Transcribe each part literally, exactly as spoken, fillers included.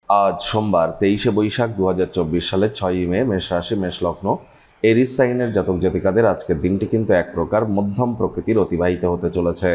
আজ সোমবার তেইশে বৈশাখ দু হাজার চব্বিশ সালের ছয়ই মে মেষ রাশি মেষ লগ্ন এরিস সাইনের জাতক জাতিকাদের আজকের দিনটি কিন্তু এক প্রকার মধ্যম প্রকৃতির অতিবাহিত হতে চলেছে।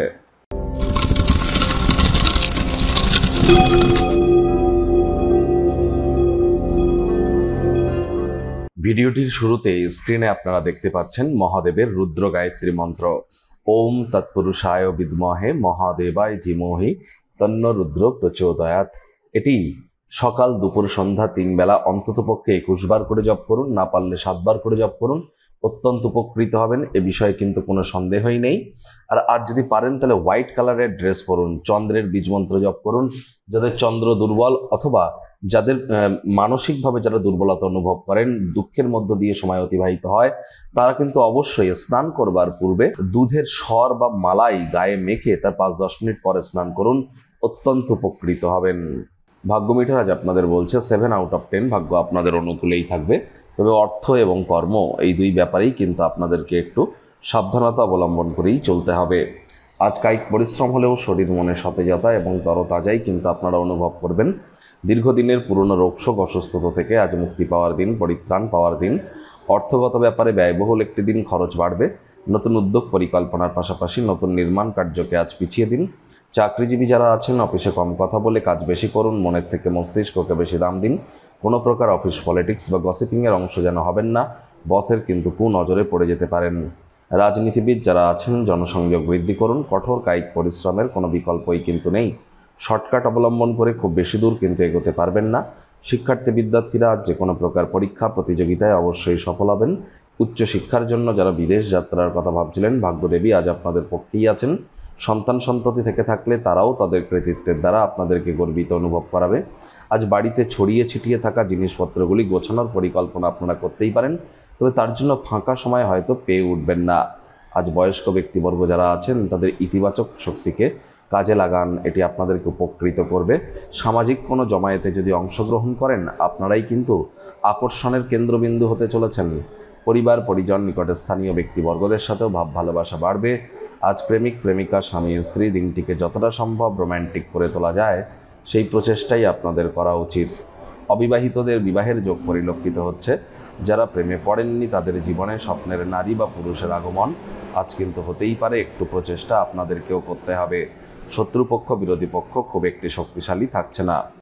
ভিডিওটির শুরুতে স্ক্রিনে আপনারা দেখতে পাচ্ছেন মহাদেবের রুদ্র গায়ত্রী মন্ত্র। ওম তৎপুরুষায় বিদ্মহে মহাদেবায় ধীমহি তন্ন রুদ্র প্রচোদয়াৎ। এটি সকাল দুপুর সন্ধ্যা তিন বেলা অন্ততপক্ষে একুশ বার করে জপ করুন, না পারলে সাতবার করে জপ করুন, অত্যন্ত উপকৃত হবেন, এ বিষয়ে কিন্তু কোনো সন্দেহই নেই। আর আজ যদি পারেন তাহলে হোয়াইট কালারের ড্রেস পরুন, চন্দ্রের বীজমন্ত্র জপ করুন। যাদের চন্দ্র দুর্বল অথবা যাদের মানসিকভাবে যারা দুর্বলতা অনুভব করেন, দুঃখের মধ্য দিয়ে সময় অতিবাহিত হয়, তারা কিন্তু অবশ্যই স্নান করবার পূর্বে দুধের স্বর বা মালাই গায়ে মেখে তার পাঁচ দশ মিনিট পরে স্নান করুন, অত্যন্ত উপকৃত হবেন। ভাগ্য মিটার আজ আপনাদের বলছে সেভেন আউট অফ টেন, ভাগ্য আপনাদের অনুকূলেই থাকবে। তবে অর্থ এবং কর্ম এই দুই ব্যাপারেই কিন্তু আপনাদেরকে একটু সাবধানতা অবলম্বন করেই চলতে হবে। আজ কায়িক পরিশ্রম হলেও শরীর মনে সতেজতা এবং তরতাজাই কিন্তু আপনারা অনুভব করবেন। দীর্ঘদিনের পুরনো রোগশোক অসুস্থতা থেকে আজ মুক্তি পাওয়ার দিন, পরিত্রাণ পাওয়ার দিন। অর্থগত ব্যাপারে ব্যয়বহুল একটি দিন, খরচ বাড়বে। নতুন উদ্যোগ পরিকল্পনার পাশাপাশি নতুন নির্মাণ কার্যকে আজ পিছিয়ে দিন। চাকরিজীবী যারা আছেন অফিসে কম কথা বলে কাজ বেশি করুন, মনের থেকে মস্তিষ্ককে বেশি দাম দিন। কোনো প্রকার অফিস পলিটিক্স বা গসিপিংয়ের অংশ যেন হবেন না, বসের কিন্তু কুনজরে পড়ে যেতে পারেন। রাজনীতিবিদ যারা আছেন জনসংযোগ বৃদ্ধি করুন, কঠোর কায়িক পরিশ্রমের কোনো বিকল্পই কিন্তু নেই। শর্টকাট অবলম্বন করে খুব বেশি দূর কিন্তু এগোতে পারবেন না। শিক্ষার্থী বিদ্যার্থীরা আজ যে কোনো প্রকার পরীক্ষা প্রতিযোগিতায় অবশ্যই সফল হবেন। উচ্চশিক্ষার জন্য যারা বিদেশ যাত্রার কথা ভাবছিলেন, ভাগ্যদেবী আজ আপনাদের পক্ষেই আছেন। সন্তান সন্ততি থেকে থাকলে তারাও তাদের কৃতিত্বের দ্বারা আপনাদেরকে গর্বিত অনুভব করাবে। আজ বাড়িতে ছড়িয়ে ছিটিয়ে থাকা জিনিসপত্রগুলি গোছানোর পরিকল্পনা আপনারা করতেই পারেন, তবে তার জন্য ফাঁকা সময় হয়তো পেয়ে উঠবেন না। আজ বয়স্ক ব্যক্তিবর্গ যারা আছেন তাদের ইতিবাচক শক্তিকে কাজে লাগান, এটি আপনাদেরকে উপকৃত করবে। সামাজিক কোনো জমায়েতে যদি অংশগ্রহণ করেন, আপনারাই কিন্তু আকর্ষণের কেন্দ্রবিন্দু হতে চলেছেন। পরিবার পরিজন নিকটে স্থানীয় ব্যক্তিবর্গদের সাথেও ভাব ভালোবাসা বাড়বে। আজ প্রেমিক প্রেমিকা স্বামী স্ত্রী দিনটিকে যতটা সম্ভব রোম্যান্টিক করে তোলা যায় সেই প্রচেষ্টাই আপনাদের করা উচিত। অবিবাহিতদের বিবাহের যোগ পরিলক্ষিত হচ্ছে। যারা প্রেমে পড়েননি তাদের জীবনে স্বপ্নের নারী বা পুরুষের আগমন আজ কিন্তু হতেই পারে। একটু প্রচেষ্টা আপনাদেরকেও করতে হবে। শত্রুপক্ষ বিরোধী পক্ষ খুব একটি শক্তিশালী থাকছে না।